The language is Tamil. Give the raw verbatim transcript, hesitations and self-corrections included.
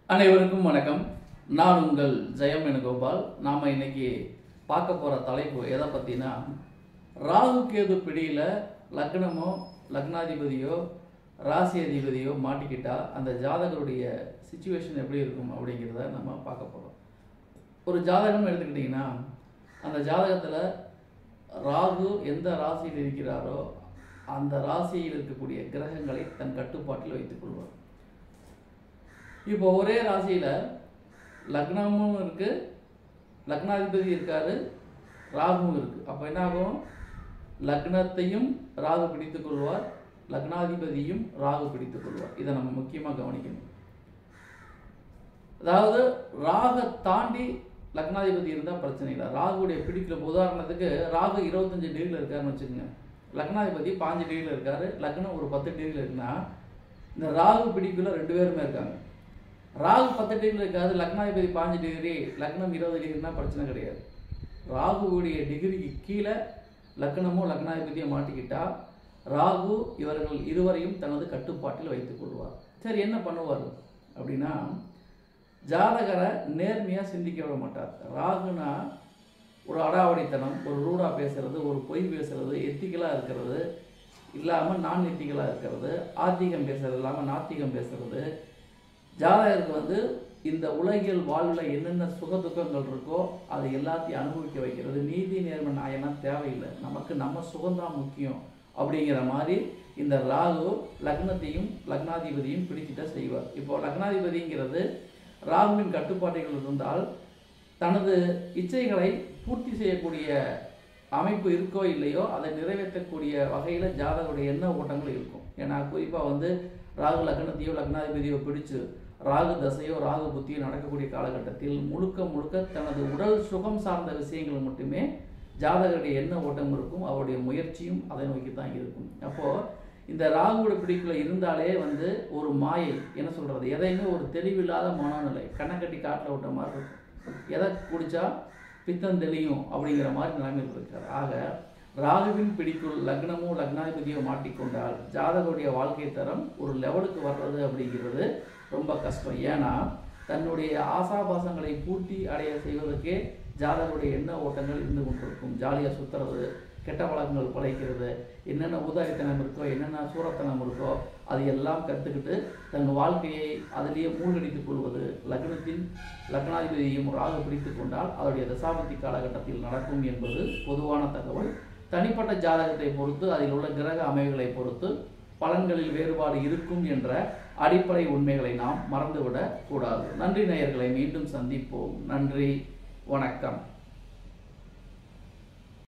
அனைவருக்கும் வணக்கம். நான் உங்கள் ஜெயம் வேணுகோபால். நாம் இன்னைக்கு பார்க்க போகிற தலைப்பு எதை பற்றினா, ராகு கேது பிடியில் லக்னமோ லக்னாதிபதியோ ராசி அதிபதியோ மாட்டிக்கிட்டால் அந்த ஜாதகருடைய சிச்சுவேஷன் எப்படி இருக்கும் அப்படிங்கிறத நம்ம பார்க்க போகிறோம். ஒரு ஜாதகம் எடுத்துக்கிட்டிங்கன்னா, அந்த ஜாதகத்தில் ராகு எந்த ராசியில் இருக்கிறாரோ அந்த ராசியில் இருக்கக்கூடிய கிரகங்களை தன் கட்டுப்பாட்டில் வைத்துக் கொள்வார். இப்போ ஒரே ராசியில் லக்னமும் இருக்குது, லக்னாதிபதி இருக்காரு, ராகுவும் இருக்குது. அப்போ என்ன ஆகும்? லக்னத்தையும் ராகு பிடித்துக் கொள்வார், லக்னாதிபதியும் ராகு பிடித்துக் கொள்வார். இதை நம்ம முக்கியமாக கவனிக்கணும். அதாவது ராகை தாண்டி லக்னாதிபதி இருந்தால் பிரச்சனை இல்லை. ராகுடைய பிடிக்கல. உதாரணத்துக்கு ராகு இருபத்தஞ்சு டிகிரியில் இருக்காருன்னு வச்சுக்கோங்க, லக்னாதிபதி பாஞ்சு டிகிரியில் இருக்காரு, லக்னம் ஒரு பத்து டிகிரியில் இருக்குன்னா இந்த ராகு பிடிக்குள்ள ரெண்டு பேருமே இருக்காங்க. ராகு பத்து டிகிரியில் இருக்காது, லக்னாதிபதி பாஞ்சு டிகிரி, லக்னம் இருபது டிகிரினா பிரச்சனை கிடையாது. ராகுவுடைய டிகிரிக்கு கீழே லக்னமோ லக்னாதிபதியோ மாட்டிக்கிட்டா ராகு இவர்கள் இருவரையும் தனது கட்டுப்பாட்டில் வைத்துக் கொள்வார். சரி, என்ன பண்ணுவார் அப்படின்னா, ஜாதகரை நேர்மையாக சிந்திக்க விட மாட்டார். ராகுனா ஒரு அடாவடித்தனம், ஒரு ரூடா பேசுறது, ஒரு பொய் பேசுறது, எத்திக்கலாக இருக்கிறது இல்லாமல் நான் எத்திக்கலாக இருக்கிறது, ஆத்திகம் பேசுறது இல்லாமல் நாத்திகம் பேசுறது, ஜாதகருக்கு வந்து இந்த உலகியல் வாழ்வில் என்னென்ன சுக துக்கங்கள் இருக்கோ அதை எல்லாத்தையும் அனுபவிக்க வைக்கிறது. நீதி நேர்மை நியாயம்லாம் தேவையில்லை, நமக்கு நம்ம சுகம்தான் முக்கியம் அப்படிங்கிற மாதிரி இந்த ராகு லக்னத்தையும் லக்னாதிபதியும் பிடிச்சிட்ட செய்வார். இப்போ லக்னாதிபதிங்கிறது ராகுவின் கட்டுப்பாடுகள் இருந்தால் தனது இச்சைகளை பூர்த்தி செய்யக்கூடிய அமைப்பு இருக்கோ இல்லையோ அதை நிறைவேற்றக்கூடிய வகையில் ஜாதகருடைய எண்ண ஓட்டங்கள் இருக்கும். ஏன்னா குறிப்பாக வந்து ராகு லக்னத்தையோ லக்னாதிபதியோ பிடிச்சு ராகு தசையோ ராகு புத்தியோ நடக்கக்கூடிய காலகட்டத்தில் முழுக்க முழுக்க தனது உடல் சுகம் சார்ந்த விஷயங்கள் மட்டுமே ஜாதகருடைய எண்ண ஓட்டம் இருக்கும். அவருடைய முயற்சியும் அதை நோக்கி தான் இருக்கும். அப்போது இந்த ராகுவோட பிடிப்புல இருந்தாலே வந்து ஒரு மாயை, என்ன சொல்கிறது, எதையுமே ஒரு தெளிவில்லாத மனநிலை, கண்ணை கட்டி காட்டில் விட்ட மாதிரி இருக்கும். எதை குடித்தா பித்தம் தெளியும் அப்படிங்கிற மாதிரி நிலைமையில் இருக்கிறார். ஆக ராகுவின் பிடிக்குள் லக்னமோ லக்னாதிபதியோ மாட்டிக்கொண்டால் ஜாதகருடைய வாழ்க்கை தரம் ஒரு லெவலுக்கு வர்றது அப்படிங்கிறது ரொம்ப கஷ்டம். ஏன்னா தன்னுடைய ஆசாபாசங்களை பூர்த்தி அடைய செய்வதற்கே ஜாதகருடைய எண்ண ஓட்டங்கள் இருந்து கொண்டிருக்கும். ஜாலியாக சுற்றுறது, கெட்ட வழக்கங்கள் பழைக்கிறது, என்னென்ன ஊதாரித்தனம் இருக்கோ என்னென்ன சூரத்தனம் இருக்கோ அது எல்லாம் கற்றுக்கிட்டு தன் வாழ்க்கையை அதிலேயே மூழ்கடித்துக் கொள்வது லக்னத்தின் லக்னாதிபதியையும் ராகு பிடித்து கொண்டால் அதனுடைய தசாபதி காலகட்டத்தில் நடக்கும் என்பது பொதுவான தகவல். தனிப்பட்ட ஜாதகத்தை பொறுத்து அதில் உள்ள கிரக அமைவுகளை பொறுத்து பலன்களில் வேறுபாடு இருக்கும் என்ற அடிப்படை உண்மைகளை நாம் மறந்துவிடக் கூடாது. நன்றி நேயர்களை, மீண்டும் சந்திப்போம். நன்றி, வணக்கம்.